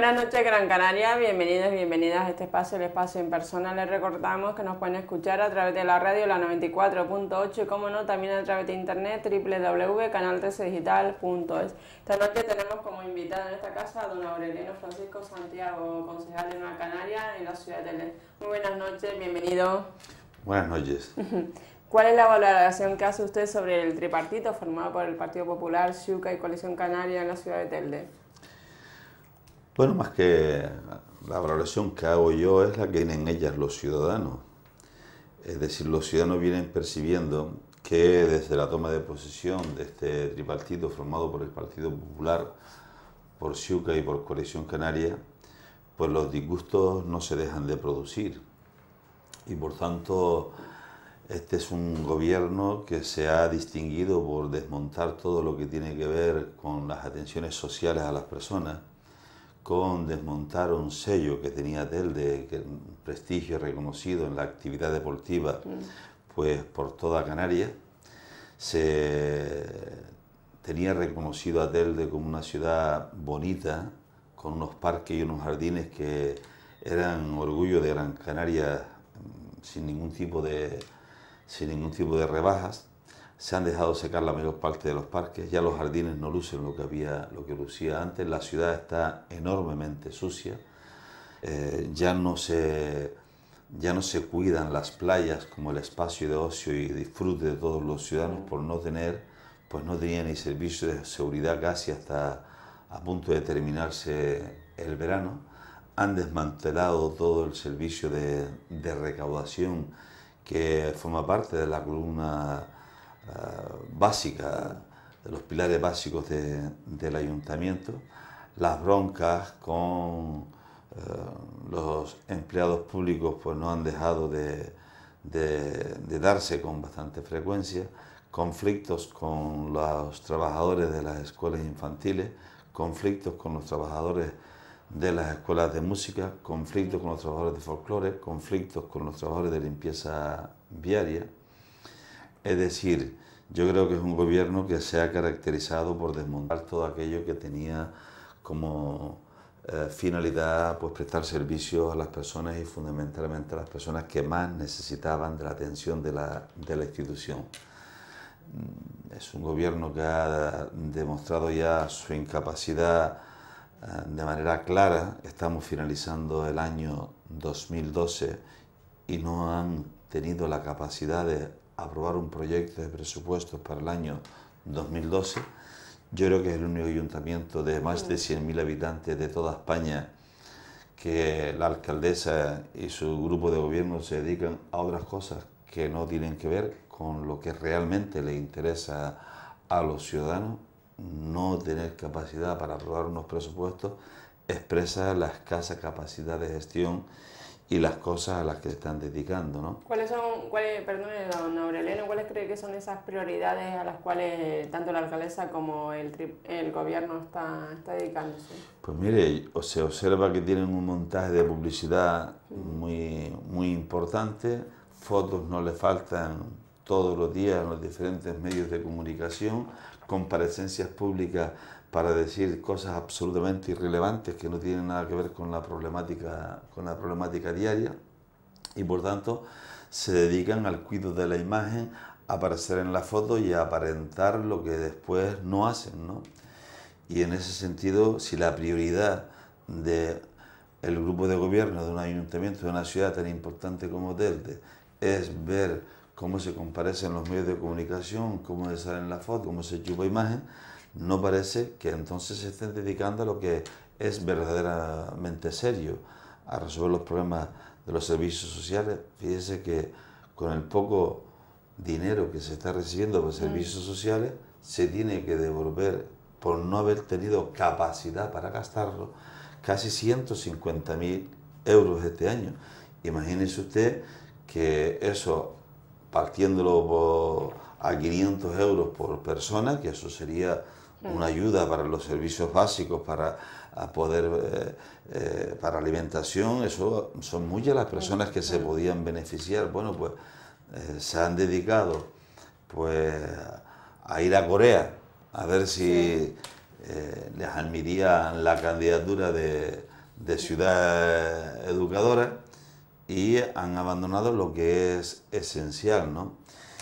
Buenas noches, Gran Canaria. Bienvenidos y bienvenidas a este espacio, el espacio en persona. Les recordamos que nos pueden escuchar a través de la radio, la 94.8 y, como no, también a través de internet, www.canal13digital.es. Esta noche tenemos como invitado en esta casa a don Aureliano Francisco Santiago, concejal de Nueva Canaria en la ciudad de Telde. Muy buenas noches, bienvenido. Buenas noches. ¿Cuál es la valoración que hace usted sobre el tripartito formado por el Partido Popular, Xuca y Coalición Canaria en la ciudad de Telde? Bueno, más que la valoración que hago yo es la que tienen ellas los ciudadanos. Es decir, los ciudadanos vienen percibiendo que desde la toma de posesión de este tripartito formado por el Partido Popular, por Xuca y por Coalición Canaria, pues los disgustos no se dejan de producir. Y por tanto, este es un gobierno que se ha distinguido por desmontar todo lo que tiene que ver con las atenciones sociales a las personas, con desmontar un sello que tenía Telde, que un prestigio reconocido en la actividad deportiva, pues por toda Canarias. Se tenía reconocido a Telde como una ciudad bonita, con unos parques y unos jardines que eran orgullo de Gran Canaria sin ningún tipo de rebajas. Se han dejado secar la mayor parte de los parques, ya los jardines no lucen lo que lucía antes, la ciudad está enormemente sucia, ya no se cuidan las playas como el espacio de ocio y disfrute de todos los ciudadanos por no tener, pues no tenía ni servicio de seguridad casi hasta a punto de terminarse el verano. Han desmantelado todo el servicio de recaudación que forma parte de la columna básica, de los pilares básicos del ayuntamiento. Las broncas con los empleados públicos pues no han dejado de darse con bastante frecuencia. Conflictos con los trabajadores de las escuelas infantiles, conflictos con los trabajadores de las escuelas de música, conflictos con los trabajadores de folclore, conflictos con los trabajadores de limpieza viaria. Es decir, yo creo que es un gobierno que se ha caracterizado por desmontar todo aquello que tenía como finalidad pues prestar servicios a las personas y fundamentalmente a las personas que más necesitaban de la atención de la institución. Es un gobierno que ha demostrado ya su incapacidad de manera clara. Estamos finalizando el año 2012 y no han tenido la capacidad de aprobar un proyecto de presupuestos para el año 2012. Yo creo que es el único ayuntamiento de más de 100.000 habitantes de toda España que la alcaldesa y su grupo de gobierno se dedican a otras cosas que no tienen que ver con lo que realmente le interesa a los ciudadanos. No tener capacidad para aprobar unos presupuestos expresa la escasa capacidad de gestión y las cosas a las que se están dedicando, ¿no? Perdone, don Aureliano, ¿cuáles cree que son esas prioridades a las cuales tanto la alcaldesa como el gobierno está dedicándose? Pues mire, se observa que tienen un montaje de publicidad muy importante, fotos no le faltan todos los días en los diferentes medios de comunicación, comparecencias públicas para decir cosas absolutamente irrelevantes que no tienen nada que ver con la problemática diaria, y por tanto se dedican al cuidado de la imagen, a aparecer en la foto y a aparentar lo que después no hacen, ¿no? Y en ese sentido, si la prioridad del grupo de gobierno de un ayuntamiento, de una ciudad tan importante como Telde, es ver cómo se comparecen los medios de comunicación, cómo se sale en la foto, cómo se chupa imagen, no parece que entonces se estén dedicando a lo que es verdaderamente serio, a resolver los problemas de los servicios sociales. Fíjese que con el poco dinero que se está recibiendo por servicios sociales, se tiene que devolver, por no haber tenido capacidad para gastarlo, casi 150.000 euros este año. Imagínese usted que eso, partiéndolo a 500 euros por persona, que eso sería una ayuda para los servicios básicos, para alimentación, eso son muchas las personas que se podían beneficiar. Bueno, pues se han dedicado pues a ir a Corea a ver si les admitían la candidatura de de ciudad educadora y han abandonado lo que es esencial, ¿no?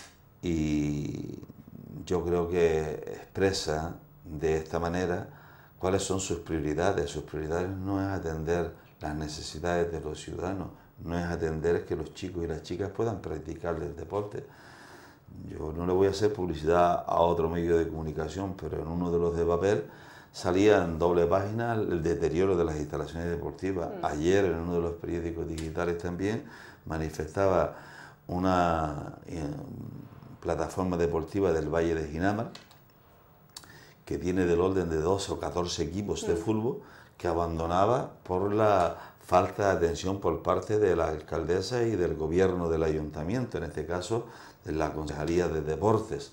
Y yo creo que expresa de esta manera cuáles son sus prioridades. Sus prioridades no es atender las necesidades de los ciudadanos, no es atender que los chicos y las chicas puedan practicar el deporte. Yo no le voy a hacer publicidad a otro medio de comunicación, pero en uno de los de papel salía en doble página el deterioro de las instalaciones deportivas. Ayer en uno de los periódicos digitales también manifestaba una plataforma deportiva del Valle de Ginamar que tiene del orden de 12 o 14 equipos de fútbol que abandonaba por la falta de atención por parte de la alcaldesa y del gobierno del ayuntamiento, en este caso de la Concejalía de Deportes.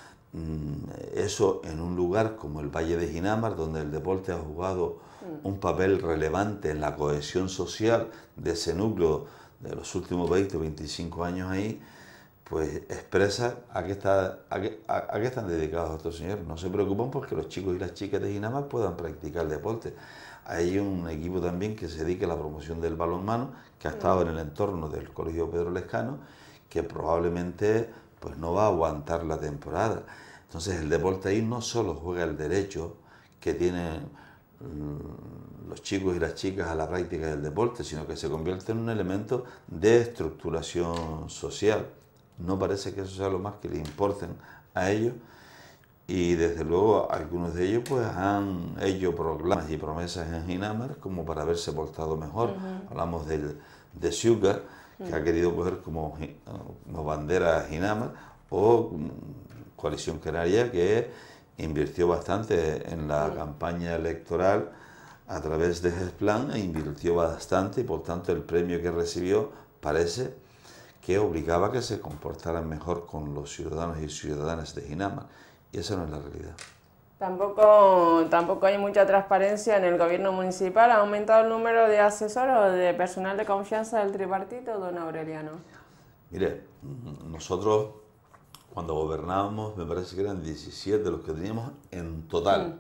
Eso en un lugar como el Valle de Ginamar, donde el deporte ha jugado un papel relevante en la cohesión social de ese núcleo de los últimos 20 o 25 años ahí, pues expresa a qué están dedicados estos señores. No se preocupan porque los chicos y las chicas de Ginamar puedan practicar deporte. Hay un equipo también que se dedica a la promoción del balonmano, que ha estado en el entorno del Colegio Pedro Lescano, que probablemente pues no va a aguantar la temporada. Entonces el deporte ahí no solo juega el derecho que tienen los chicos y las chicas a la práctica del deporte, sino que se convierte en un elemento de estructuración social. No parece que eso sea lo más que le importen a ellos, y desde luego algunos de ellos pues han hecho proclamas y promesas en Ginamar como para haberse portado mejor. Hablamos de Xuca, que ha querido coger como bandera Ginamar, o Coalición Canaria, que invirtió bastante en la campaña electoral a través de GESPLAN, e invirtió bastante, y por tanto el premio que recibió parece que obligaba a que se comportaran mejor con los ciudadanos y ciudadanas de Ginamar, y esa no es la realidad. Tampoco hay mucha transparencia en el gobierno municipal. ¿Ha aumentado el número de asesores o de personal de confianza del tripartito, don Aureliano? Mire, nosotros cuando gobernábamos me parece que eran 17 los que teníamos en total.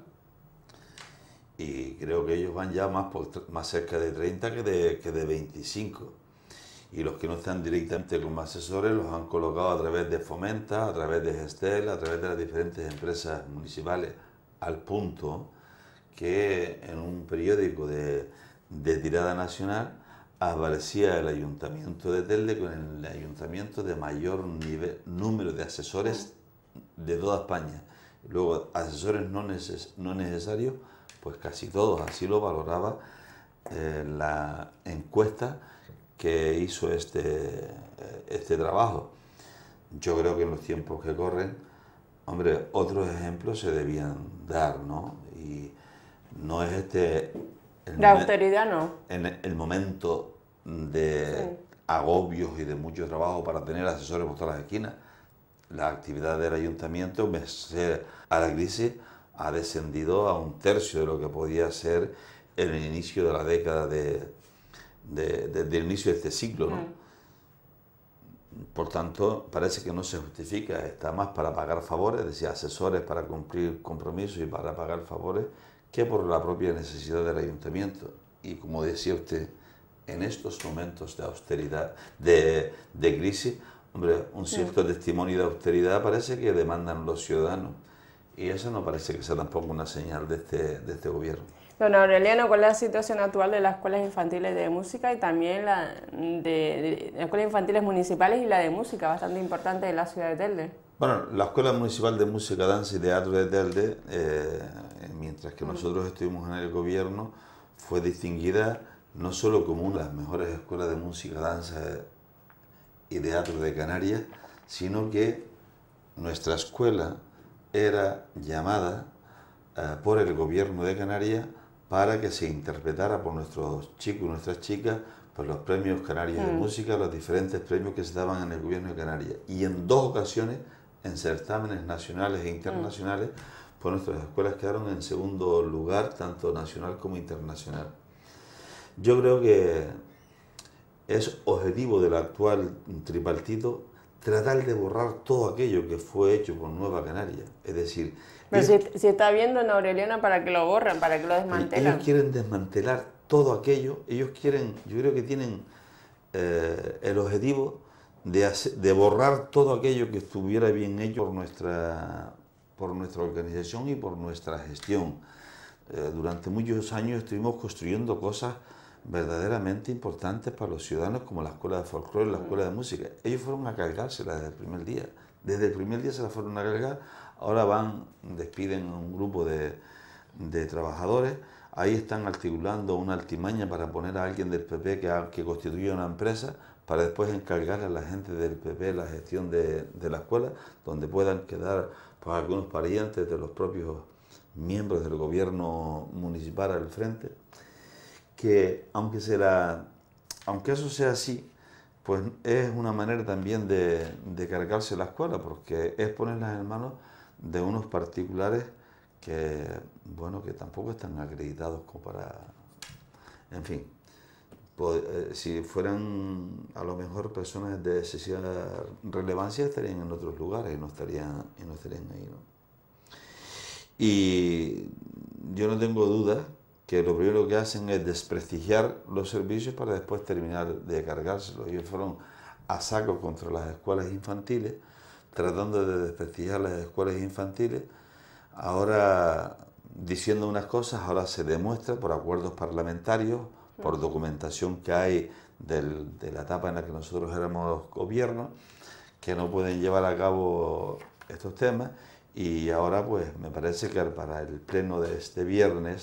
Y creo que ellos van ya más cerca de 30 que de 25. Y los que no están directamente como asesores los han colocado a través de Fomenta, a través de Gestel, a través de las diferentes empresas municipales, al punto que en un periódico de tirada nacional aparecía el ayuntamiento de Telde con el ayuntamiento de mayor número de asesores de toda España. Luego, asesores no necesarios, pues casi todos. Así lo valoraba la encuesta que hizo este trabajo. Yo creo que en los tiempos que corren, hombre, otros ejemplos se debían dar, ¿no? Y no es la austeridad, ¿no? En el momento de agobios y de mucho trabajo para tener asesores por todas las esquinas. La actividad del ayuntamiento, pese a la crisis, ha descendido a 1/3 de lo que podía ser en el inicio de la década del inicio de este ciclo, ¿no? Por tanto, parece que no se justifica, está más para pagar favores, es decir, asesores para cumplir compromisos y para pagar favores, que por la propia necesidad del ayuntamiento. Y como decía usted, en estos momentos de austeridad, de crisis, hombre, un cierto testimonio de austeridad parece que demandan los ciudadanos. Y eso no parece que sea tampoco una señal de este gobierno. Don Aureliano, ¿cuál es la situación actual de las escuelas infantiles de música y también la de las escuelas infantiles municipales y la de música, bastante importante de la ciudad de Telde? Bueno, la Escuela Municipal de Música, Danza y Teatro de Telde, mientras que nosotros estuvimos en el gobierno, fue distinguida no solo como una de las mejores escuelas de música, danza y teatro de Canarias, sino que nuestra escuela era llamada por el gobierno de Canarias para que se interpretara por nuestros chicos y nuestras chicas pues los premios canarios de música, los diferentes premios que se daban en el gobierno de Canarias. Y en 2 ocasiones, en certámenes nacionales e internacionales, pues nuestras escuelas quedaron en segundo lugar, tanto nacional como internacional. Yo creo que es objetivo del actual tripartito tratar de borrar todo aquello que fue hecho por Nueva Canaria. Es decir... Pero si está viendo en Aureliano para que lo borren, para que lo desmantelen. Ellos quieren desmantelar todo aquello. Ellos quieren, yo creo que tienen el objetivo de borrar todo aquello que estuviera bien hecho por nuestra organización y por nuestra gestión. Durante muchos años estuvimos construyendo cosas verdaderamente importantes para los ciudadanos, como la escuela de folclore, la escuela de música. Ellos fueron a cargársela desde el primer día. Desde el primer día se la fueron a cargar. Ahora despiden a un grupo de trabajadores. Ahí están articulando una artimaña para poner a alguien del PP que constituya una empresa, para después encargarle a la gente del PP la gestión de la escuela, donde puedan quedar pues, algunos parientes de los propios miembros del gobierno municipal al frente. Que aunque eso sea así, pues es una manera también de cargarse la escuela, porque es ponerlas en manos de unos particulares que, bueno, que tampoco están acreditados como para... En fin, si fueran a lo mejor personas de excesiva relevancia, estarían en otros lugares y no estarían ahí, ¿no? Y yo no tengo duda que lo primero que hacen es desprestigiar los servicios para después terminar de cargárselos. Ellos fueron a saco contra las escuelas infantiles, tratando de desprestigiar las escuelas infantiles. Ahora, diciendo unas cosas, ahora se demuestra por acuerdos parlamentarios, por documentación que hay de la etapa en la que nosotros éramos gobierno, que no pueden llevar a cabo estos temas. Y ahora, pues, me parece que para el pleno de este viernes,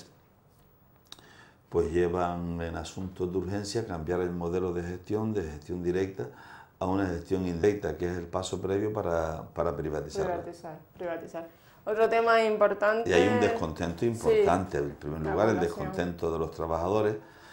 pues llevan en asuntos de urgencia cambiar el modelo de gestión directa a una gestión indirecta, que es el paso previo para privatizar. Privatizar. Otro tema importante... Y hay un descontento importante. Sí, en primer lugar, el descontento de los trabajadores,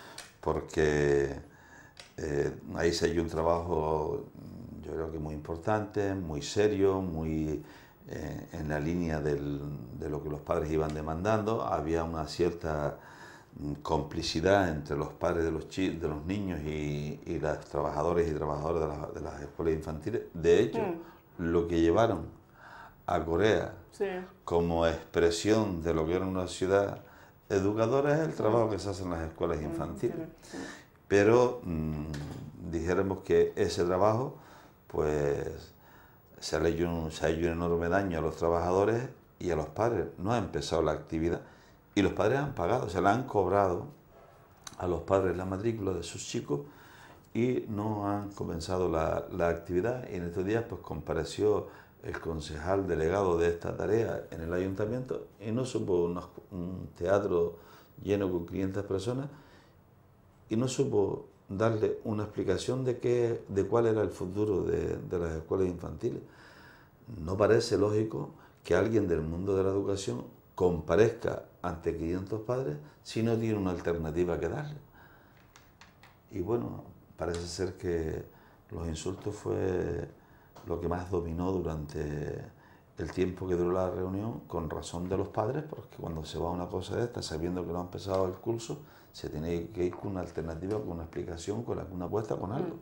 porque ahí se hay un trabajo, yo creo que muy importante, muy serio, muy en la línea de lo que los padres iban demandando. Había una cierta complicidad entre los padres de los niños y los trabajadores y trabajadoras de las escuelas infantiles. De hecho, lo que llevaron a Corea como expresión de lo que era una ciudad educadora es el trabajo que se hace en las escuelas infantiles. Pero dijéramos que ese trabajo pues se ha hecho un enorme daño a los trabajadores y a los padres. No ha empezado la actividad. Y los padres han pagado, se le han cobrado a los padres la matrícula de sus chicos y no han comenzado la actividad. Y en estos días pues compareció el concejal delegado de esta tarea en el ayuntamiento y no supo un teatro lleno con 500 personas y no supo darle una explicación de cuál era el futuro de las escuelas infantiles. No parece lógico que alguien del mundo de la educación comparezca ante 500 padres si no tiene una alternativa que darle. Y bueno, parece ser que los insultos fue lo que más dominó durante el tiempo que duró la reunión, con razón de los padres, porque cuando se va a una cosa de esta, sabiendo que no ha empezado el curso, se tiene que ir con una alternativa, con una explicación, con alguna apuesta, con algo.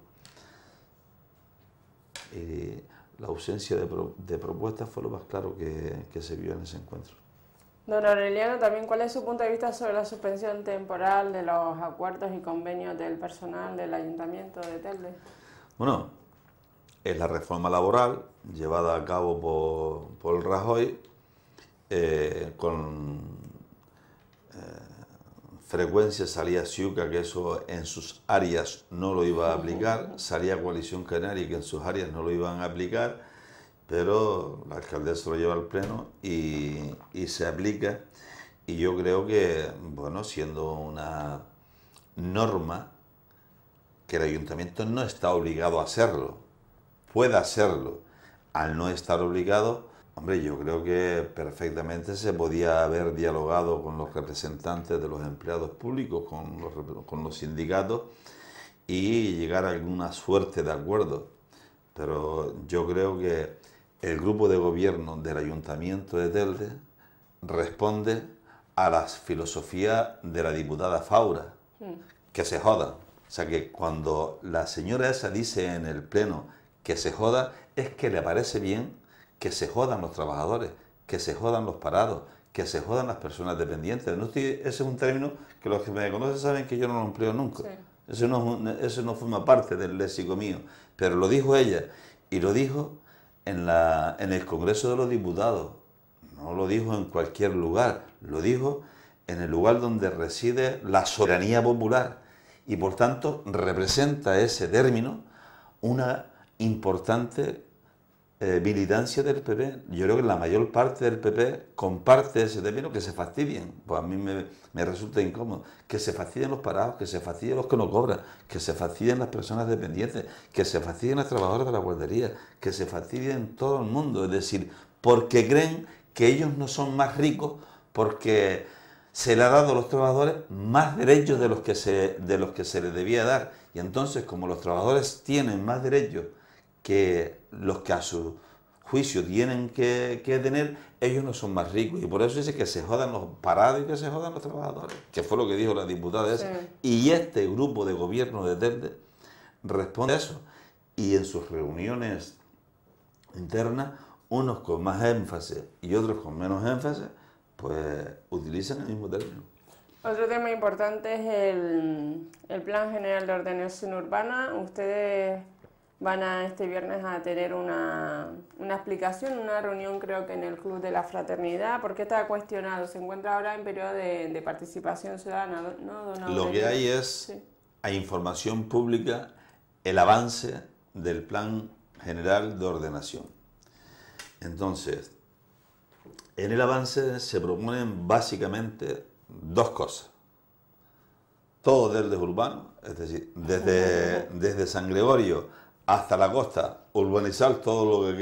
La ausencia de propuestas fue lo más claro que se vio en ese encuentro. Don Aureliano, también, ¿cuál es su punto de vista sobre la suspensión temporal de los acuerdos y convenios del personal del Ayuntamiento de Telde? Bueno, es la reforma laboral llevada a cabo por Rajoy, con frecuencia salía Ciuca que eso en sus áreas no lo iba a aplicar, salía Coalición Canaria que en sus áreas no lo iban a aplicar, pero la alcaldesa lo lleva al pleno y se aplica. Y yo creo que, bueno, siendo una norma que el ayuntamiento no está obligado a hacerlo, puede hacerlo, al no estar obligado, hombre, yo creo que perfectamente se podía haber dialogado con los representantes de los empleados públicos, con los sindicatos y llegar a alguna suerte de acuerdo. Pero yo creo que el grupo de gobierno del Ayuntamiento de Telde responde a la filosofía de la diputada Faura, que se jodan. O sea que cuando la señora esa dice en el pleno que se joda, es que le parece bien que se jodan los trabajadores, que se jodan los parados, que se jodan las personas dependientes. Ese es un término que los que me conocen saben que yo no lo empleo nunca. Sí. Eso no forma parte del léxico mío, pero lo dijo ella, y lo dijo en el Congreso de los Diputados. No lo dijo en cualquier lugar, lo dijo en el lugar donde reside la soberanía popular, y por tanto representa ese término una importante militancia del PP. Yo creo que la mayor parte del PP comparte ese término, que se fastidien. Pues a mí me resulta incómodo. Que se fastidien los parados, que se fastidien los que no cobran, que se fastidien las personas dependientes, que se fastidien las trabajadoras de la guardería, que se fastidien todo el mundo. Es decir, porque creen que ellos no son más ricos, porque se le ha dado a los trabajadores más derechos de los que se les debía dar. Y entonces, como los trabajadores tienen más derechos que los que a su juicio tienen que tener, ellos no son más ricos, y por eso dice que se jodan los parados y que se jodan los trabajadores, que fue lo que dijo la diputada esa. Sí. Y este grupo de gobierno de Telde responde a eso, y en sus reuniones internas, unos con más énfasis y otros con menos énfasis, pues utilizan el mismo término. Otro tema importante es el Plan General de Ordenación Urbana. Ustedes van este viernes a tener una explicación, una reunión, creo que en el Club de la Fraternidad. ¿Por qué está cuestionado? Se encuentra ahora en periodo de participación ciudadana, ¿no, don Lo que hay es, sí, hay información pública, el avance del Plan General de Ordenación. Entonces, en el avance se proponen básicamente dos cosas. Todo Telde urbano, es decir, desde San Gregorio hasta la costa, urbanizar todo lo que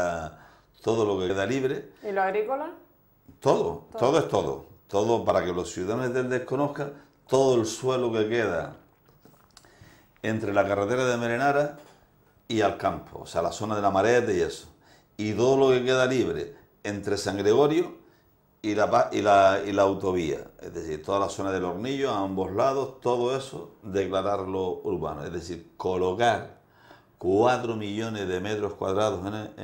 queda libre. ¿Y lo agrícola? Todo es todo. Todo para que los ciudadanos de Telde conozcan todo el suelo que queda entre la carretera de Merenara y al campo, o sea, la zona de la Marete y eso. Y todo lo que queda libre entre San Gregorio y la autovía, es decir, toda la zona del Hornillo, a ambos lados, todo eso, declararlo urbano, es decir, colocar 4 millones de metros cuadrados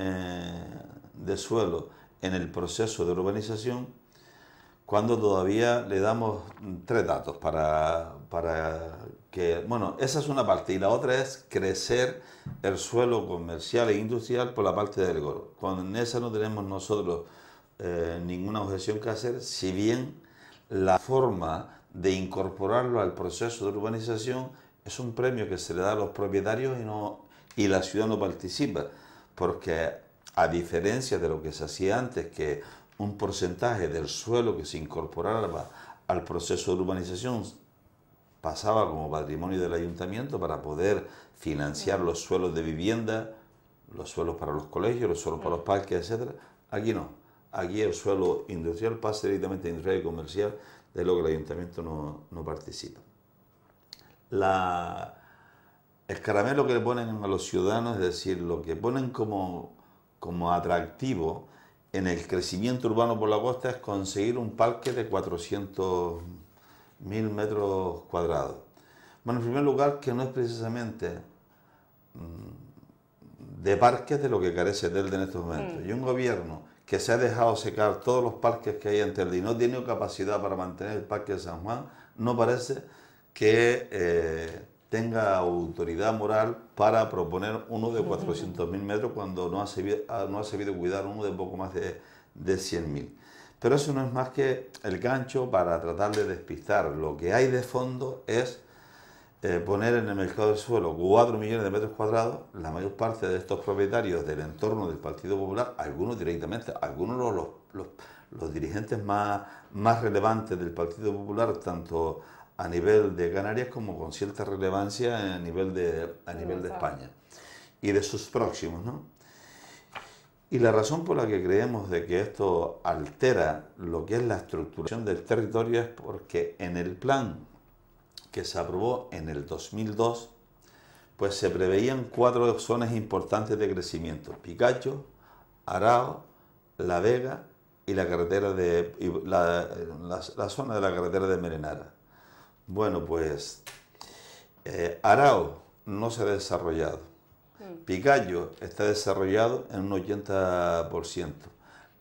de suelo en el proceso de urbanización, cuando todavía le damos 3 datos para que, bueno, esa es una parte, y la otra es crecer el suelo comercial e industrial por la parte del Goro. Con esa no tenemos nosotros ninguna objeción que hacer, si bien la forma de incorporarlo al proceso de urbanización es un premio que se le da a los propietarios y la ciudad no participa, porque a diferencia de lo que se hacía antes, que un porcentaje del suelo que se incorporaba al proceso de urbanización pasaba como patrimonio del ayuntamiento para poder financiar los suelos de vivienda, los suelos para los colegios, los suelos para los parques, etc. Aquí no. Aquí el suelo industrial pasa directamente a industrial y comercial, de lo que el ayuntamiento no participa. El caramelo que le ponen a los ciudadanos, es decir, lo que ponen como atractivo en el crecimiento urbano por la costa, es conseguir un parque de 400.000 metros cuadrados. Bueno, en primer lugar, que no es precisamente de parques de lo que carece Telde en estos momentos. Y un gobierno que se ha dejado secar todos los parques que hay en Telde y no tiene capacidad para mantener el parque de San Juan, no parece que tenga autoridad moral para proponer uno de 400.000 metros cuando no ha sabido cuidar uno de poco más de 100.000. Pero eso no es más que el gancho para tratar de despistar. Lo que hay de fondo es poner en el mercado del suelo 4 millones de metros cuadrados. La mayor parte de estos propietarios del entorno del Partido Popular, algunos directamente, algunos los dirigentes más relevantes del Partido Popular, tanto a nivel de Canarias como con cierta relevancia a nivel de España y de sus próximos, ¿no? Y la razón por la que creemos de que esto altera lo que es la estructuración del territorio es porque en el plan que se aprobó en el 2002, pues se preveían 4 zonas importantes de crecimiento: Picacho, Arao, La Vega y la carretera la zona de la carretera de Merenara. Bueno, pues Arao no se ha desarrollado. Picacho está desarrollado en un 80%.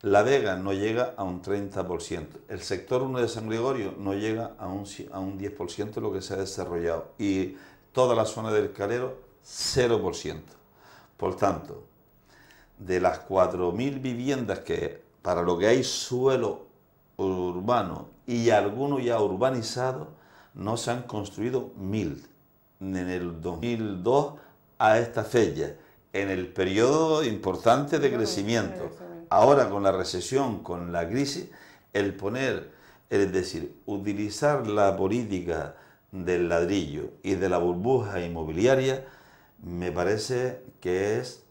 La Vega no llega a un 30%. El sector 1 de San Gregorio no llega a un 10% de lo que se ha desarrollado. Y toda la zona del Calero, 0%. Por tanto, de las 4.000 viviendas que para lo que hay suelo urbano y algunos ya urbanizados, no se han construido 1.000. En el 2002 a esta fecha, en el periodo importante de crecimiento. Ahora con la recesión, con la crisis, el poner, es decir, utilizar la política del ladrillo y de la burbuja inmobiliaria, me parece que es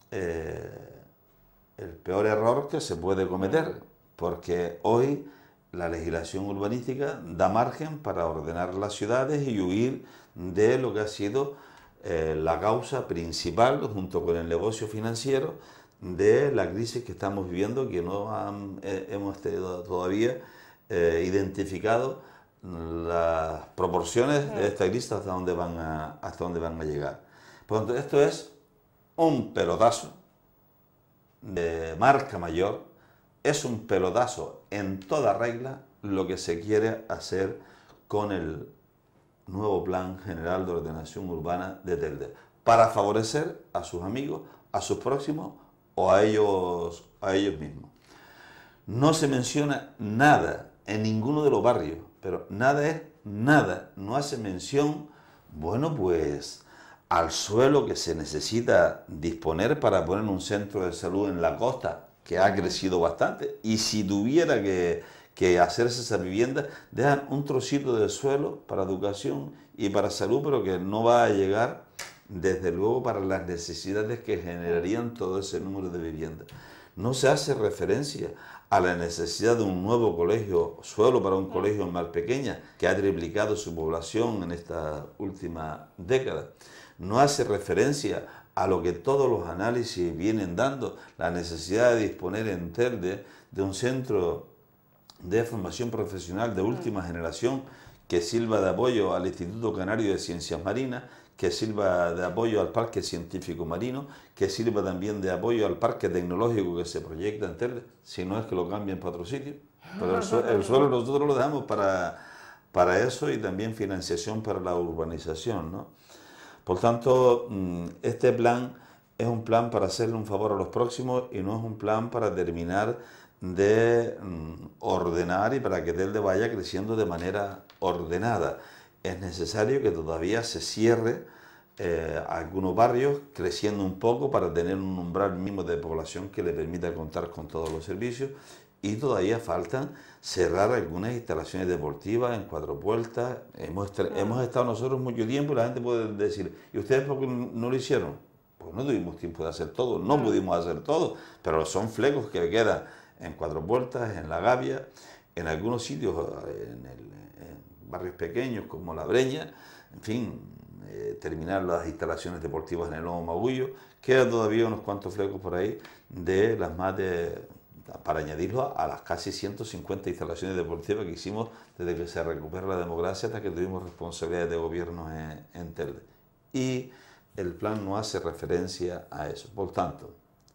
el peor error que se puede cometer, porque hoy la legislación urbanística da margen para ordenar las ciudades y huir de lo que ha sido la causa principal, junto con el negocio financiero, de la crisis que estamos viviendo, que no hemos todavía identificado las proporciones de esta crisis hasta dónde van a llegar. Por lo tanto, esto es un pelotazo de marca mayor, es un pelotazo en toda regla lo que se quiere hacer con el nuevo Plan General de Ordenación Urbana de Telde, para favorecer a sus amigos, a sus próximos o a ellos mismos. No se menciona nada en ninguno de los barrios, pero nada es nada, no hace mención, bueno, pues al suelo que se necesita disponer para poner un centro de salud en la costa, que ha crecido bastante, y si tuviera que hacerse esa vivienda, dejan un trocito de suelo para educación y para salud, pero que no va a llegar, desde luego, para las necesidades que generarían todo ese número de viviendas. No se hace referencia a la necesidad de un nuevo colegio, suelo para un colegio en Malpequeña, que ha triplicado su población en esta última década. No hace referencia a lo que todos los análisis vienen dando, la necesidad de disponer en Telde de un centro de formación profesional de última generación que sirva de apoyo al Instituto Canario de Ciencias Marinas, que sirva de apoyo al Parque Científico Marino, que sirva también de apoyo al Parque Tecnológico que se proyecta en Telde, si no es que lo cambien para otro sitio. Pero el suelo nosotros lo dejamos para eso, y también financiación para la urbanización, ¿no? Por tanto, este plan es un plan para hacerle un favor a los próximos y no es un plan para terminar de ordenar y para que Telde vaya creciendo de manera ordenada. Es necesario que todavía se cierre algunos barrios, creciendo un poco para tener un umbral mínimo de población que le permita contar con todos los servicios, y todavía faltan cerrar algunas instalaciones deportivas en Cuatro Puertas. Hemos estado nosotros mucho tiempo y la gente puede decir, ¿y ustedes por qué no lo hicieron? Pues no tuvimos tiempo de hacer todo, no pudimos hacer todo, pero son flecos que quedan en Cuatro Puertas, en La Gavia, en algunos sitios, en barrios pequeños como La Breña, en fin, terminar las instalaciones deportivas en el Lomo Magullo. Quedan todavía unos cuantos flecos por ahí de las más para añadirlo a las casi 150 instalaciones deportivas que hicimos desde que se recupera la democracia hasta que tuvimos responsabilidades de gobierno en Telde. Y el plan no hace referencia a eso. Por tanto,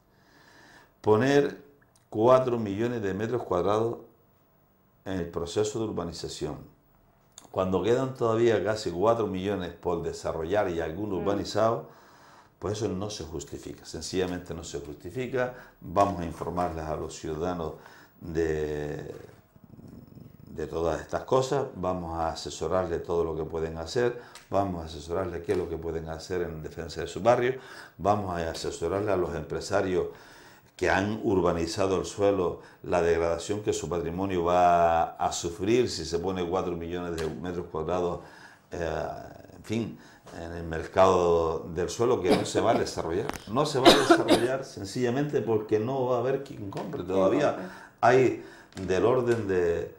poner 4 millones de metros cuadrados en el proceso de urbanización, cuando quedan todavía casi 4 millones por desarrollar y algunos urbanizados, pues eso no se justifica, sencillamente no se justifica. Vamos a informarles a los ciudadanos de todas estas cosas, vamos a asesorarles todo lo que pueden hacer, vamos a asesorarles qué es lo que pueden hacer en defensa de su barrio, vamos a asesorarles a los empresarios que han urbanizado el suelo, la degradación que su patrimonio va a sufrir si se pone 4 millones de metros cuadrados, en fin, en el mercado del suelo, que no se va a desarrollar. No se va a desarrollar sencillamente porque no va a haber quien compre. Todavía hay del orden de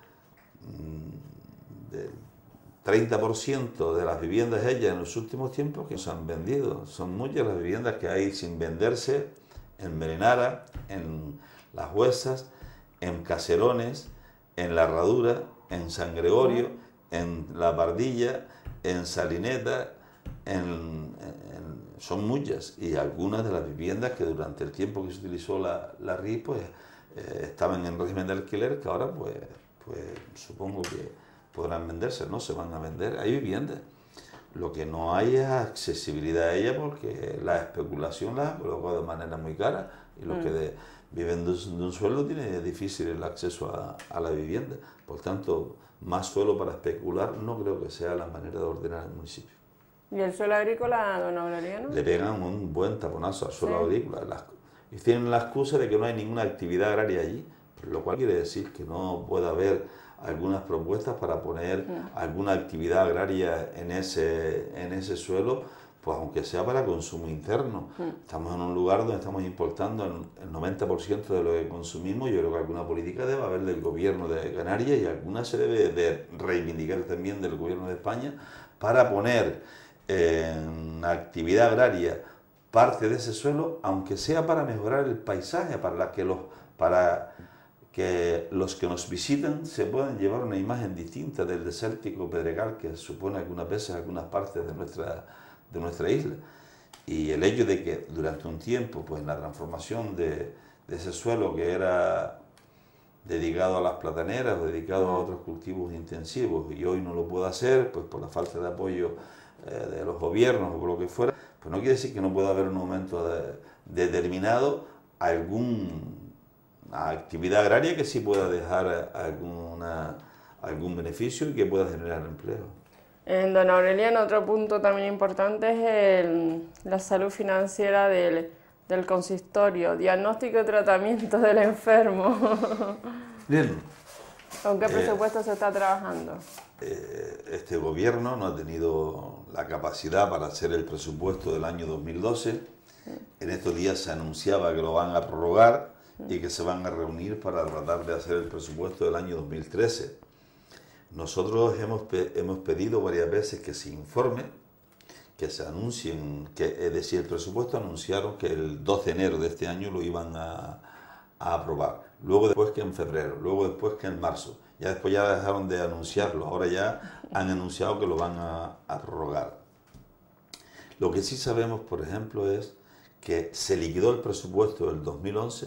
30% de las viviendas hechas en los últimos tiempos que se han vendido. Son muchas las viviendas que hay sin venderse en Merenara, en Las Huesas, en Caserones, en La Herradura, en San Gregorio, en La Pardilla, en Salineta, son muchas, y algunas de las viviendas que durante el tiempo que se utilizó la RIS, pues estaban en régimen de alquiler, que ahora pues supongo que podrán venderse, ¿no? Se van a vender. Hay viviendas. Lo que no hay es accesibilidad a ella porque la especulación la ha colocado de manera muy cara y los que viven de un sueldo tienen difícil el acceso a la vivienda. Por tanto, más suelo para especular no creo que sea la manera de ordenar el municipio. ¿Y el suelo agrícola, don Aureliano? Le pegan un buen taponazo al suelo agrícola. Y tienen la excusa de que no hay ninguna actividad agraria allí, lo cual quiere decir que no puede haber algunas propuestas para poner alguna actividad agraria en ese suelo, pues aunque sea para consumo interno. Estamos en un lugar donde estamos importando el 90% de lo que consumimos. Yo creo que alguna política debe haber del gobierno de Canarias y alguna se debe de reivindicar también del gobierno de España para poner en actividad agraria parte de ese suelo, aunque sea para mejorar el paisaje, para que los que nos visitan se puedan llevar una imagen distinta del desértico pedregal que supone algunas veces algunas partes de nuestra isla. Y el hecho de que durante un tiempo, pues la transformación de ese suelo que era dedicado a las plataneras o dedicado a otros cultivos intensivos y hoy no lo puede hacer, pues por la falta de apoyo de los gobiernos o por lo que fuera, pues no quiere decir que no pueda haber un momento determinado alguna actividad agraria que sí pueda dejar algún beneficio y que pueda generar empleo. Don Aureliano, otro punto también importante es la salud financiera del consistorio, diagnóstico y tratamiento del enfermo. Bien. ¿Con qué presupuesto se está trabajando? Este gobierno no ha tenido la capacidad para hacer el presupuesto del año 2012. En estos días se anunciaba que lo van a prorrogar y que se van a reunir para tratar de hacer el presupuesto del año 2013. Nosotros hemos pedido varias veces que se informe, que se anuncien, es decir, el presupuesto anunciaron que el 12 de enero de este año lo iban a aprobar, luego después que en febrero, luego después que en marzo, ya después ya dejaron de anunciarlo, ahora ya han anunciado que lo van a prorrogar. Lo que sí sabemos, por ejemplo, es que se liquidó el presupuesto del 2011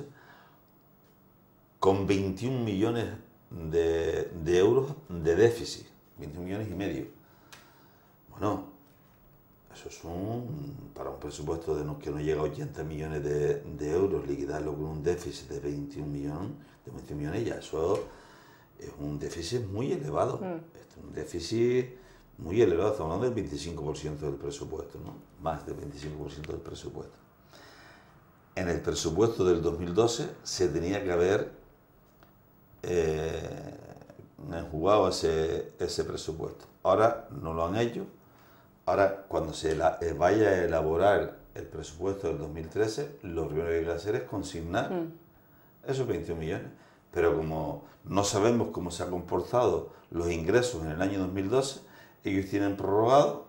con 21 millones de euros de déficit, 21 millones y medio. Bueno, eso es para un presupuesto que no llega a 80 millones de euros, liquidarlo con un déficit de 21 millones, ya eso es un déficit muy elevado. Es un déficit muy elevado, estamos hablando del 25% del presupuesto, ¿no? Más del 25% del presupuesto. En el presupuesto del 2012 se tenía que haber enjugado ese presupuesto. Ahora no lo han hecho. Ahora, cuando se vaya a elaborar el presupuesto del 2013, lo primero que hay que hacer es consignar esos 21 millones. Pero como no sabemos cómo se han comportado los ingresos en el año 2012, ellos tienen prorrogado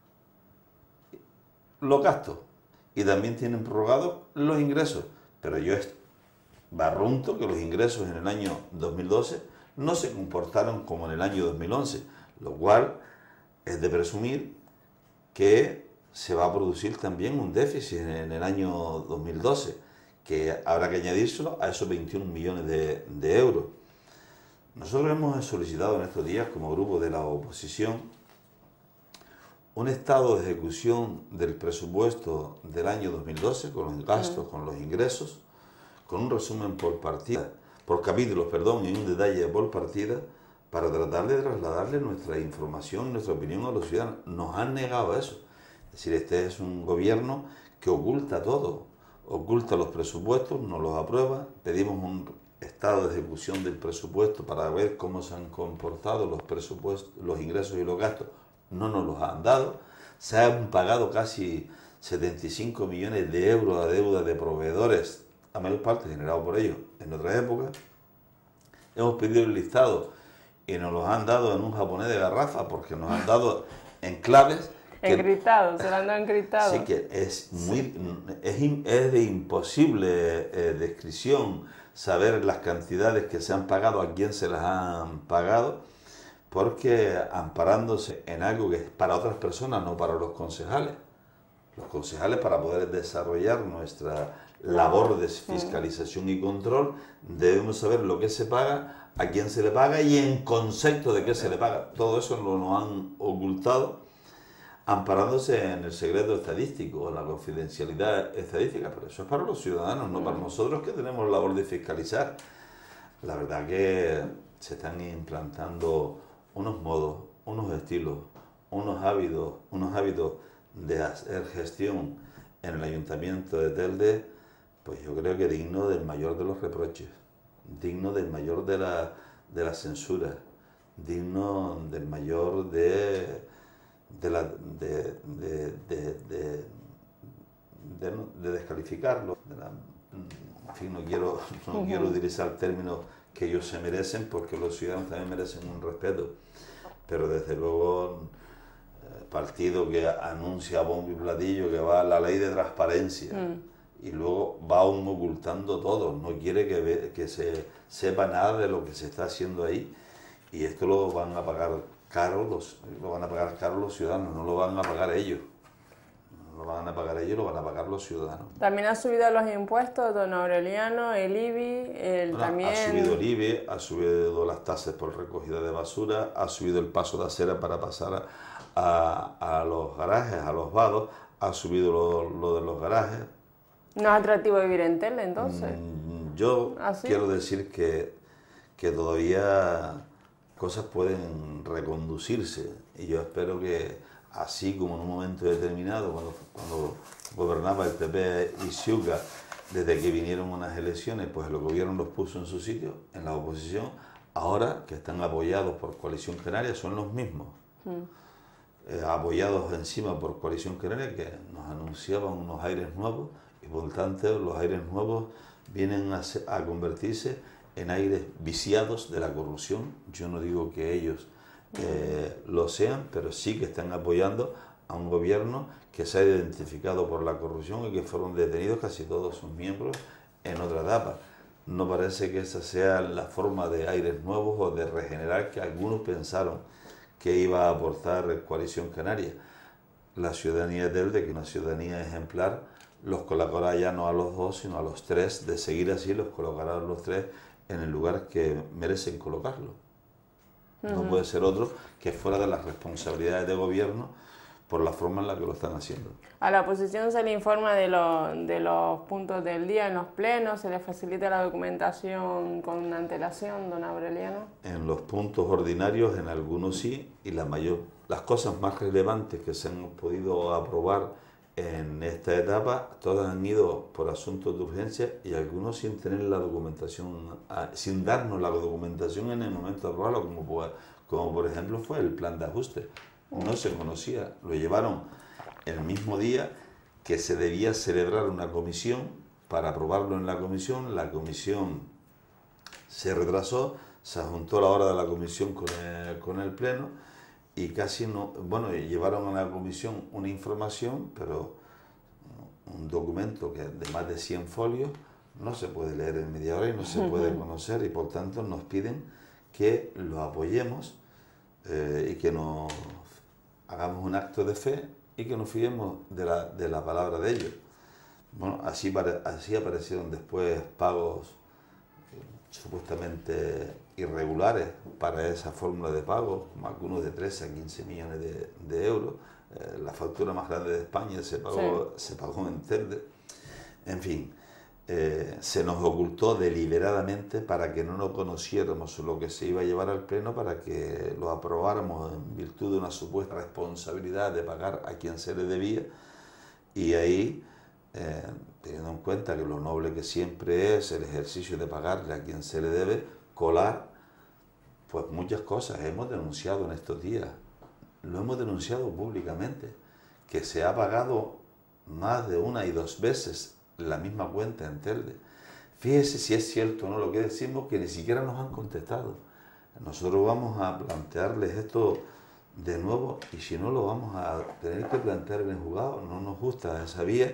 los gastos y también tienen prorrogados los ingresos. Pero yo barrunto que los ingresos en el año 2012 no se comportaron como en el año 2011, lo cual es de presumir que se va a producir también un déficit en el año 2012, que habrá que añadírselo a esos 21 millones de euros. Nosotros hemos solicitado en estos días, como grupo de la oposición, un estado de ejecución del presupuesto del año 2012, con los gastos, con los ingresos, con un resumen por partida, por capítulos, perdón, y un detalle por partida, para tratar de trasladarle nuestra información, nuestra opinión a los ciudadanos. Nos han negado eso. Es decir, este es un gobierno que oculta todo, oculta los presupuestos, no los aprueba. Pedimos un estado de ejecución del presupuesto para ver cómo se han comportado los presupuestos, los ingresos y los gastos. No nos los han dado. Se han pagado casi 75 millones de euros a deuda de proveedores, a mayor parte generado por ellos en otras épocas. Hemos pedido el listado y nos los han dado en un japonés de garrafa, porque nos han dado en claves. Encriptado, se lo han dado encriptado. Sí, que es de imposible descripción saber las cantidades que se han pagado, a quién se las han pagado, porque amparándose en algo que es para otras personas, no para los concejales. Los concejales, para poder desarrollar nuestra labor de fiscalización y control, debemos saber lo que se paga, a quién se le paga y en concepto de qué se le paga. Todo eso nos han ocultado amparándose en el secreto estadístico, en la confidencialidad estadística, pero eso es para los ciudadanos, no para nosotros que tenemos la labor de fiscalizar. La verdad que se están implantando unos modos, unos estilos, unos hábitos de hacer gestión en el Ayuntamiento de Telde, pues yo creo que digno del mayor de los reproches, digno del mayor de la censura, digno del mayor de descalificarlo. En fin, no quiero utilizar términos que ellos se merecen, porque los ciudadanos también merecen un respeto, pero desde luego partido que anuncia a bombo y platillo que va a la ley de transparencia y luego va aún ocultando todo, no quiere que se sepa nada de lo que se está haciendo ahí, y esto lo van a pagar caro los ciudadanos, no lo van a pagar ellos. No lo van a pagar ellos, lo van a pagar los ciudadanos. También ha subido los impuestos, don Aureliano, el IBI, también... Ha subido el IBI, ha subido las tasas por recogida de basura, ha subido el paso de acera para pasar a los garajes, a los vados, ha subido lo de los garajes. ¿No es atractivo vivir en Telde, entonces? Yo quiero decir que todavía cosas pueden reconducirse, y yo espero que, así como en un momento determinado, cuando gobernaba el PP y Ciuca, desde que vinieron unas elecciones, pues el gobierno los puso en su sitio, en la oposición, ahora que están apoyados por Coalición Canaria son los mismos, apoyados encima por Coalición Canaria, que nos anunciaban unos aires nuevos, y por lo tanto los aires nuevos vienen a convertirse en aires viciados de la corrupción. Yo no digo que ellos lo sean, pero sí que están apoyando a un gobierno que se ha identificado por la corrupción y que fueron detenidos casi todos sus miembros en otra etapa. No parece que esa sea la forma de aires nuevos o de regenerar que algunos pensaron que iba a aportar Coalición Canaria. La ciudadanía de Telde, que es una ciudadanía ejemplar, los colocará ya no a los dos, sino a los tres. De seguir así, los colocará a los tres en el lugar que merecen colocarlo. No puede ser otro que fuera de las responsabilidades de gobierno por la forma en la que lo están haciendo. A la oposición se le informa de los puntos del día en los plenos, se le facilita la documentación con antelación, don Aureliano. En los puntos ordinarios, en algunos sí, y las cosas más relevantes que se han podido aprobar en esta etapa, todas han ido por asuntos de urgencia, y algunos sin tener la documentación, sin darnos la documentación en el momento de aprobarlo, como por ejemplo fue el plan de ajuste. No se conocía, lo llevaron el mismo día que se debía celebrar una comisión para aprobarlo en la comisión se retrasó, se juntó la hora de la comisión con el pleno, y casi no, bueno, llevaron a la comisión una información, pero un documento que de más de 100 folios no se puede leer en media hora y no se puede conocer, y por tanto nos piden que lo apoyemos y que nos hagamos un acto de fe y que nos fiemos de la palabra de ellos. Bueno, así aparecieron después pagos supuestamente irregulares para esa fórmula de pago, como algunos de 13 a 15 millones de euros. La factura más grande de España se pagó en Telde. En fin, se nos ocultó deliberadamente para que no conociéramos lo que se iba a llevar al pleno, para que lo aprobáramos en virtud de una supuesta responsabilidad de pagar a quien se le debía, y ahí, teniendo en cuenta que lo noble que siempre es el ejercicio de pagarle a quien se le debe, colar pues muchas cosas. Hemos denunciado en estos días, lo hemos denunciado públicamente, que se ha pagado más de una y dos veces la misma cuenta en Telde. Fíjese si es cierto o no lo que decimos, que ni siquiera nos han contestado. Nosotros vamos a plantearles esto de nuevo, y si no, lo vamos a tener que plantear en el juzgado. No nos gusta esa vía,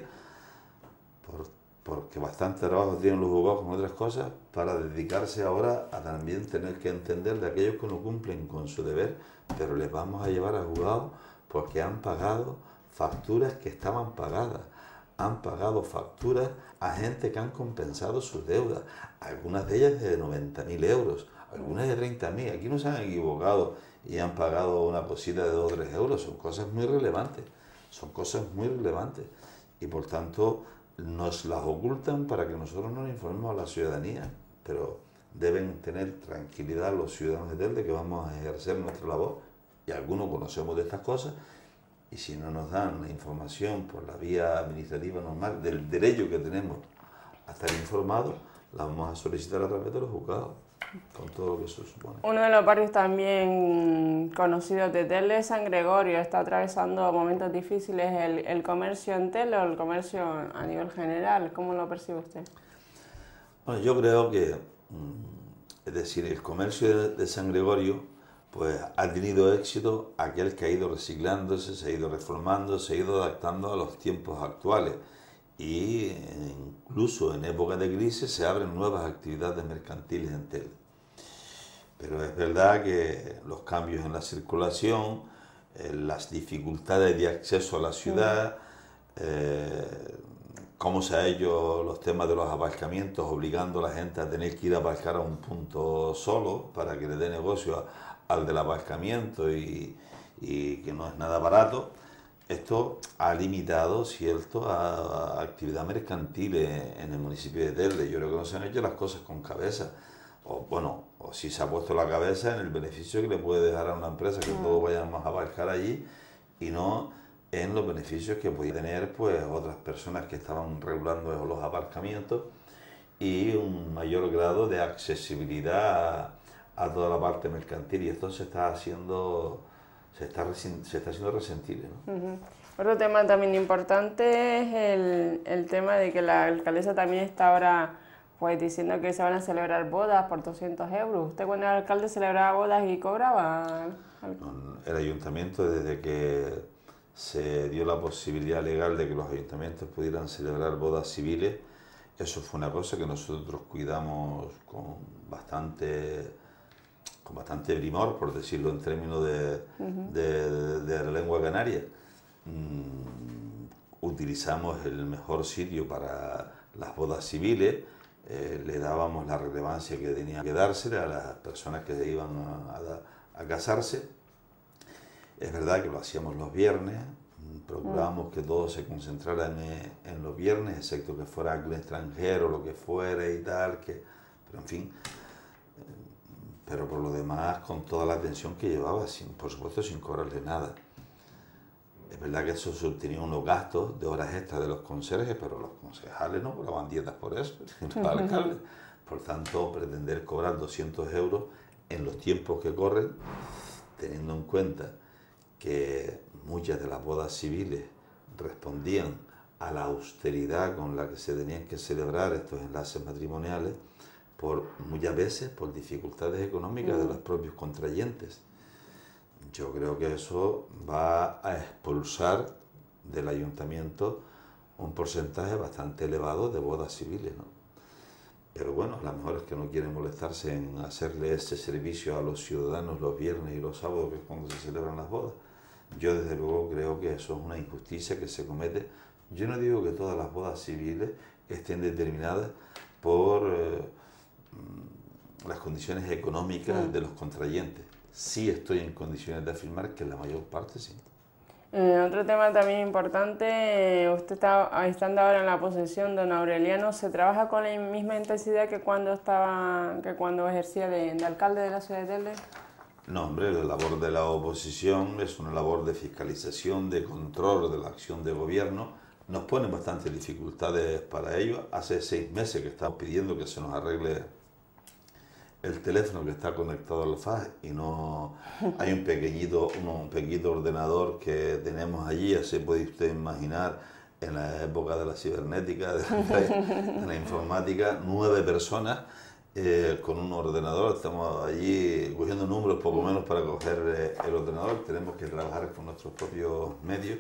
porque bastante trabajo tienen los juzgados con otras cosas, para dedicarse ahora a también tener que entender de aquellos que no cumplen con su deber, pero les vamos a llevar al juzgado porque han pagado facturas que estaban pagadas. Han pagado facturas a gente que han compensado sus deudas, algunas de ellas de 90.000 euros, algunas de 30.000. Aquí no se han equivocado y han pagado una cosita de 2 o 3 euros. Son cosas muy relevantes, son cosas muy relevantes. Y por tanto nos las ocultan para que nosotros no nos informemos a la ciudadanía. Pero deben tener tranquilidad los ciudadanos de Telde que vamos a ejercer nuestra labor. Y algunos conocemos de estas cosas. Y si no nos dan la información por la vía administrativa normal del derecho que tenemos a estar informados, la vamos a solicitar a través de los juzgados, con todo lo que eso supone. Uno de los barrios también conocidos de Telde es San Gregorio. Está atravesando momentos difíciles el comercio en Telde o el comercio a nivel general. ¿Cómo lo percibe usted? Bueno, yo creo que, es decir, el comercio de San Gregorio pues ha tenido éxito aquel que ha ido reciclándose, se ha ido reformando, se ha ido adaptando a los tiempos actuales. Y incluso en época de crisis se abren nuevas actividades mercantiles en Telde. Pero es verdad que los cambios en la circulación, las dificultades de acceso a la ciudad, cómo se ha hecho los temas de los aparcamientos, obligando a la gente a tener que ir a aparcar a un punto solo para que le dé negocio al del aparcamiento y que no es nada barato. Esto ha limitado, ¿cierto?, a actividad mercantil en el municipio de Telde. Yo creo que no se han hecho las cosas con cabeza. O bueno, o si se ha puesto la cabeza en el beneficio que le puede dejar a una empresa que todos vayamos a aparcar allí y no en los beneficios que podía tener pues otras personas que estaban regulando los aparcamientos y un mayor grado de accesibilidad a toda la parte mercantil, y esto se está haciendo resentible, ¿no? Otro tema también importante es el tema de que la alcaldesa también está ahora pues diciendo que se van a celebrar bodas por 200 euros. ¿Usted cuando era alcalde celebraba bodas y cobraba? El ayuntamiento, desde que se dio la posibilidad legal de que los ayuntamientos pudieran celebrar bodas civiles, eso fue una cosa que nosotros cuidamos con bastante primor, por decirlo en términos de la lengua canaria. Utilizamos el mejor sitio para las bodas civiles, le dábamos la relevancia que tenía que dársele a las personas que se iban a casarse. Es verdad que lo hacíamos los viernes, procurábamos que todo se concentrara en los viernes, excepto que fuera algún extranjero, lo que fuera y tal, pero en fin. Pero por lo demás, con toda la atención que llevaba, por supuesto sin cobrarle nada. Es verdad que eso tenía unos gastos de horas extras de los conserjes, pero los concejales no cobraban dietas por eso, los alcaldes. Por tanto, pretender cobrar 200 euros en los tiempos que corren, teniendo en cuenta que muchas de las bodas civiles respondían a la austeridad con la que se tenían que celebrar estos enlaces matrimoniales, muchas veces por dificultades económicas de los propios contrayentes. Yo creo que eso va a expulsar del ayuntamiento un porcentaje bastante elevado de bodas civiles, ¿no? Pero bueno, a lo mejor es que no quieren molestarse en hacerle ese servicio a los ciudadanos los viernes y los sábados, que es cuando se celebran las bodas. Yo desde luego creo que eso es una injusticia que se comete. Yo no digo que todas las bodas civiles estén determinadas por las condiciones económicas de los contrayentes. Sí estoy en condiciones de afirmar que la mayor parte sí. Otro tema también importante, usted está estando ahora en la posesión, don Aureliano, ¿se trabaja con la misma intensidad que cuando ejercía de alcalde de la ciudad de Telde? No, hombre, la labor de la oposición es una labor de fiscalización, de control de la acción de gobierno. Nos ponen bastantes dificultades para ello. Hace 6 meses que estamos pidiendo que se nos arregle el teléfono que está conectado al FAS y no hay un pequeñito ordenador que tenemos allí, así puede usted imaginar, en la época de la cibernética, de la informática, 9 personas con un ordenador, estamos allí cogiendo números poco menos para coger el ordenador, tenemos que trabajar con nuestros propios medios.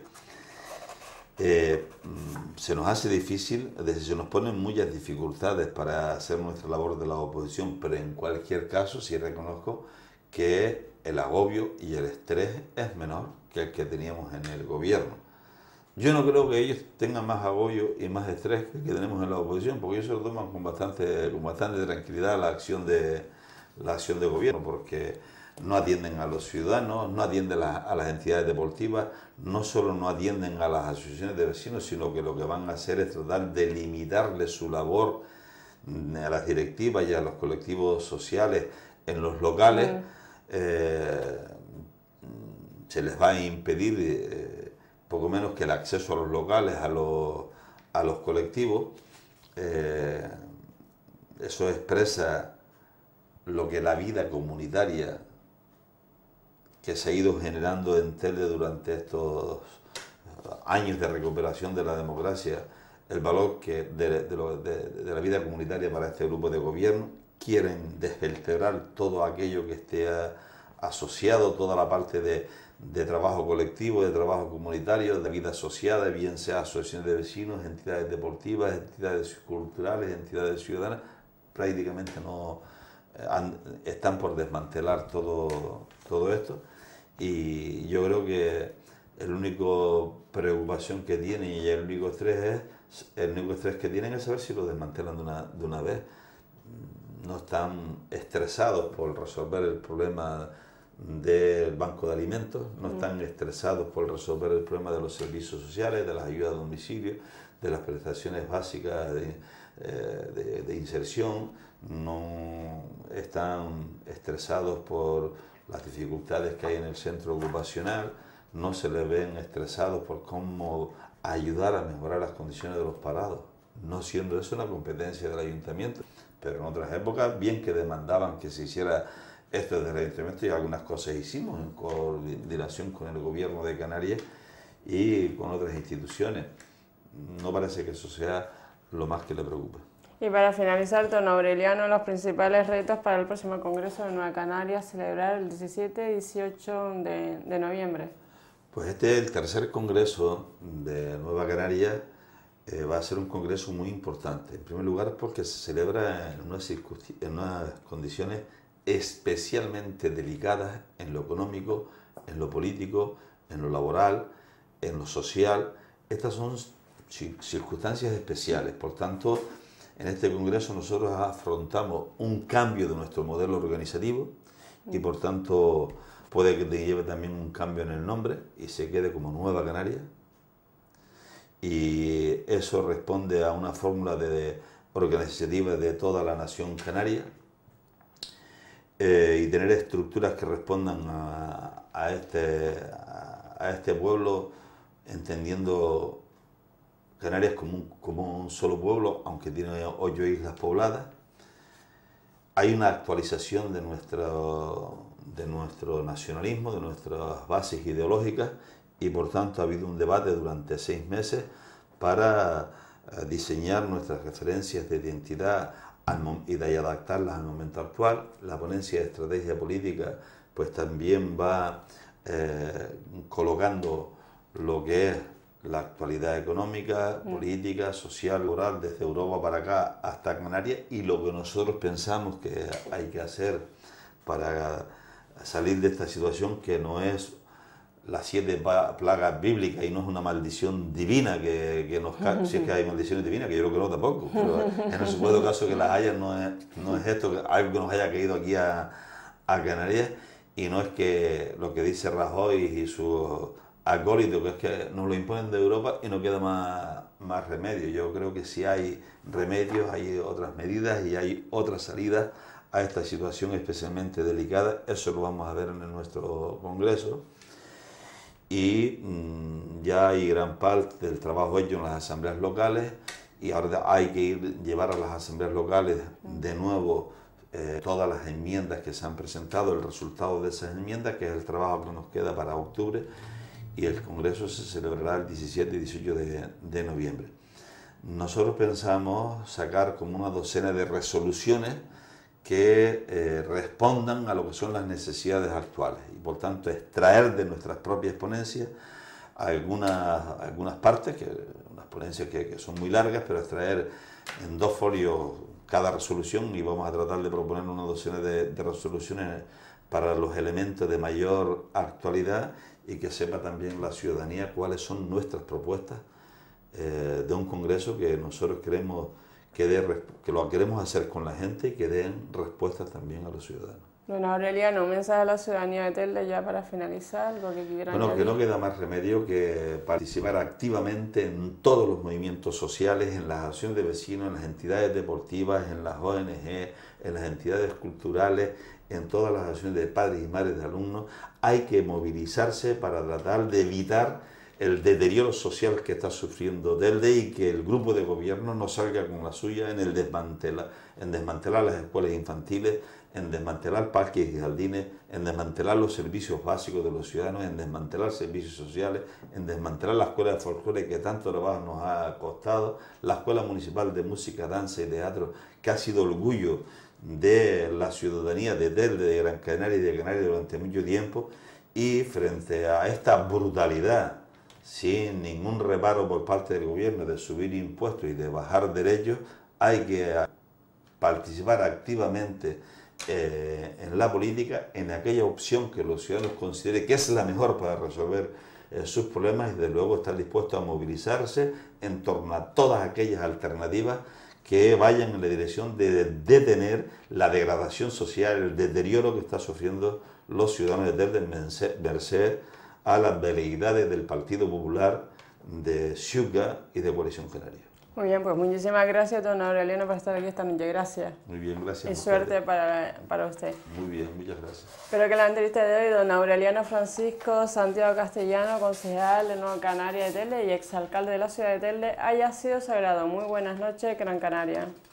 Se nos hace difícil, es decir, se nos ponen muchas dificultades para hacer nuestra labor de la oposición, pero en cualquier caso sí reconozco que el agobio y el estrés es menor que el que teníamos en el gobierno. Yo no creo que ellos tengan más agobio y más estrés que tenemos en la oposición, porque ellos se lo toman con bastante tranquilidad la acción de gobierno, porque no atienden a los ciudadanos, no atienden a las entidades deportivas, no solo no atienden a las asociaciones de vecinos, sino que lo que van a hacer es tratar de limitarle su labor a las directivas y a los colectivos sociales en los locales. Se les va a impedir poco menos que el acceso a los locales, a los colectivos. Eso expresa lo que la vida comunitaria que se ha ido generando en Telde durante estos años de recuperación de la democracia, el valor de la vida comunitaria para este grupo de gobierno. Quieren desvertebrar todo aquello que esté asociado, toda la parte de trabajo colectivo, de trabajo comunitario, de vida asociada, bien sea asociaciones de vecinos, entidades deportivas, entidades culturales, entidades ciudadanas. Prácticamente están por desmantelar todo esto, y yo creo que la única preocupación que tienen y el único estrés que tienen es saber si lo desmantelan de una vez. No están estresados por resolver el problema del banco de alimentos, no están estresados por resolver el problema de los servicios sociales, de las ayudas a domicilio, de las prestaciones básicas de inserción, no están estresados por las dificultades que hay en el centro ocupacional, no se les ven estresados por cómo ayudar a mejorar las condiciones de los parados, no siendo eso una competencia del ayuntamiento. Pero en otras épocas, bien que demandaban que se hiciera esto desde el ayuntamiento, y algunas cosas hicimos en coordinación con el gobierno de Canarias y con otras instituciones. No parece que eso sea lo más que le preocupa. Y para finalizar, don Aureliano, los principales retos para el próximo Congreso de Nueva Canarias, celebrar el 17 y 18 de noviembre. Pues este es el tercer Congreso de Nueva Canarias. Va a ser un congreso muy importante. En primer lugar, porque se celebra en unas condiciones especialmente delicadas en lo económico, en lo político, en lo laboral, en lo social. Estas son circunstancias especiales. Por tanto, en este congreso nosotros afrontamos un cambio de nuestro modelo organizativo y, por tanto, puede que te lleve también un cambio en el nombre y se quede como Nueva Canarias. Y eso responde a una fórmula organizativa de toda la nación canaria, y tener estructuras que respondan a este pueblo, entendiendo Canarias como un solo pueblo, aunque tiene 8 islas pobladas. Hay una actualización de nuestro nacionalismo, de nuestras bases ideológicas, y por tanto ha habido un debate durante 6 meses para diseñar nuestras referencias de identidad y de adaptarlas al momento actual. La ponencia de estrategia política pues también va colocando lo que es la actualidad económica, política, social, laboral, desde Europa para acá hasta Canarias, y lo que nosotros pensamos que hay que hacer para salir de esta situación, que no es las 7 plagas bíblicas y no es una maldición divina que nos cae. Si es que hay maldiciones divinas, que yo creo que no tampoco, pero en el supuesto caso que las haya, no es esto, algo que nos haya caído aquí a Canarias, y no es que lo que dice Rajoy y su acólito, que es que nos lo imponen de Europa y no queda más remedio. Yo creo que si hay remedios, hay otras medidas y hay otras salidas a esta situación especialmente delicada. Eso lo vamos a ver en nuestro Congreso. Y ya hay gran parte del trabajo hecho en las asambleas locales, y ahora hay que llevar a las asambleas locales de nuevo todas las enmiendas que se han presentado, el resultado de esas enmiendas, que es el trabajo que nos queda para octubre, y el Congreso se celebrará el 17 y 18 de noviembre. Nosotros pensamos sacar como una docena de resoluciones que respondan a lo que son las necesidades actuales, y por tanto extraer de nuestras propias ponencias algunas partes, unas ponencias que son muy largas, pero extraer en 2 folios cada resolución, y vamos a tratar de proponer una docena de resoluciones para los elementos de mayor actualidad y que sepa también la ciudadanía cuáles son nuestras propuestas de un congreso que nosotros queremos que lo queremos hacer con la gente y que den respuestas también a los ciudadanos. Don Aureliano, un mensaje a la ciudadanía de Telde ya para finalizar, lo que quieran Bueno, que añadir. no queda más remedio que participar activamente en todos los movimientos sociales, en las acciones de vecinos, en las entidades deportivas, en las ONG, en las entidades culturales, en todas las acciones de padres y madres de alumnos. Hay que movilizarse para tratar de evitar el deterioro social que está sufriendo Telde y que el grupo de gobierno no salga con la suya en desmantelar las escuelas infantiles, en desmantelar parques y jardines, en desmantelar los servicios básicos de los ciudadanos, en desmantelar servicios sociales, en desmantelar la escuela de folclore que tanto trabajo nos ha costado, la escuela municipal de música, danza y teatro que ha sido orgullo de la ciudadanía de Telde, de Gran Canaria y de Canarias durante mucho tiempo, y frente a esta brutalidad, sin ningún reparo por parte del gobierno de subir impuestos y de bajar derechos, hay que participar activamente en la política, en aquella opción que los ciudadanos consideren que es la mejor para resolver sus problemas y desde luego estar dispuestos a movilizarse en torno a todas aquellas alternativas que vayan en la dirección de detener la degradación social, el deterioro que está sufriendo los ciudadanos de Telde merced a las veleidades del Partido Popular, de Ciuga y de Coalición Canaria. Muy bien, pues muchísimas gracias, don Aureliano, por estar aquí esta noche. Gracias. Muy bien, gracias. Y suerte para usted. Muy bien, muchas gracias. Espero que la entrevista de hoy, don Aureliano Francisco Santiago Castellano, concejal de Nueva Canaria de Telde y exalcalde de la ciudad de Telde, haya sido sagrado. Muy buenas noches, Gran Canaria.